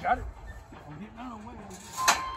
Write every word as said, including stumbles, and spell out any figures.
Got it. I'm getting out of the way.